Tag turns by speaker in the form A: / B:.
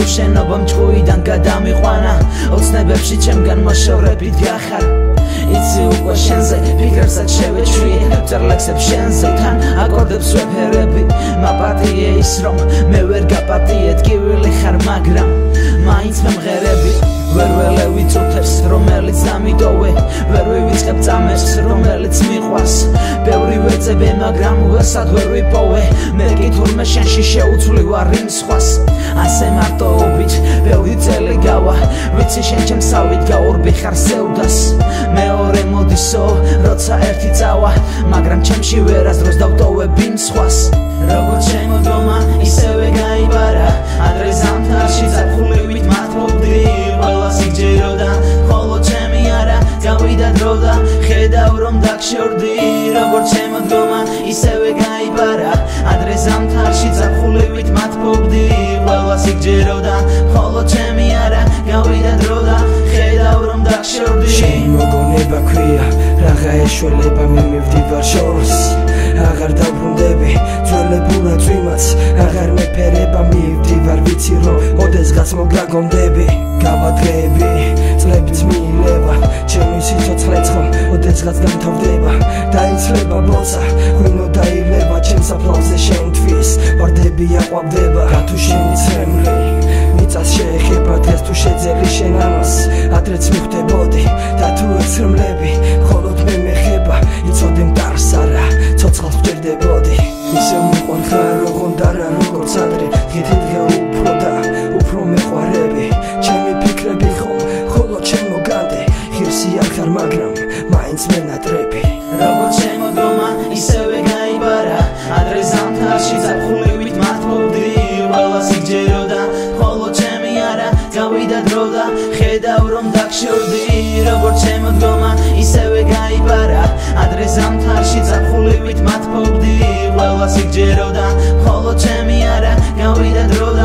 A: შენობა მჭყუიდან გადამიყვანა ოცნებებში ჩემგან მოშორებით გახარ იცი უკვე შენზე ფიქრებსაც შევეჩვიე წერლექსებს შენზე თან აკორდებს ვეფერები მაპატიე ის რომ მე ვერ გაპატიეთ კივილი ხარ მაგრამ მაინც მემღერები ვერ ველევი წუთებს რომელიც დამიტოვე ვერ ვივიწყებ წამებს რომელიც მიყვარს ბევრი ვეწებე მაგრამ ვერსად ვერ ვიპოვე მე კი თურმე შენში შეუცვლი ვარ იმ სხვას ასე მარტოობით ბევრი წელი გავა ვიცი შენ ჩემსავით გაურბი ხარ სევდას მეორე მოდისო როცა ერთი წავა მაგრამ ჩემში ვერასდროს დავტოვებ იმ სხვას როგორც შემოდგომა ისევე გაიბარა ადრე ზამთარში ზაფხულივით მათმობდი ყველა სიჯეროდა ხოლო ჩემი არა გავიდა დრო და ხედავ რომ დაგშორდი როგორც შემოდგომა ისევე გაიბარა ადრე ზამთარში ზაფხულივით მათმობდი ყველა სიჯეროდა ხოლო ჩემი არა გავიდა დრო და ხედავ რომ დაგშორდი შენ მოგონება ქვია რაღა ეშველება მე მივდივარ შორს აღარ დავბრუნდები ძველებურად წვიმაც აღარ მეფერება მივდივარ ვიცი რომ ოდესღაც მოგაგონდები გავადრები წლებიც მიილება ჩემი სიცოცხლე ცხომ ოდესღაც დამთავრდება დაიცლება ბოცა ღვინო დაილება ჩემს აფლავზე შენთვის ვარდები აყვავდება რა თუ შენი ცრემლი მიწას შეეხება დღეს თუ შეძელი შენ ამას ადრეც მიხვდებოდი და თუ ეცრმლები მხოლოდ მე მეხება იცოდე მტარს არა ცოცხალს ვჭირდებოდი ისევ მიყვარხარ ოღონდ არა როგორც ადრე დღითი დღე უფრო და უფრო მეყვარები ჩემი ფიქრები ხომ ხოლო ჩემო განდე ღირსი არ ხარ მაგრამ მაინც მენატრები როგორც შემოდგომა ისევე გაიბარა ადრე ზამთარში ზაფხულივით მათმობდი ყველა სიჯეროდა ხოლო ჩემი არა გავიდა დრო და ხედავ რომ დაგშორდი როგორც შემოდგომა ისევე გაიბარა ადრე ზამთარში ზაფხულივით მათმობდი ყველა სიჯეროდა ხოლო ჩემი არა გავიდა დრო და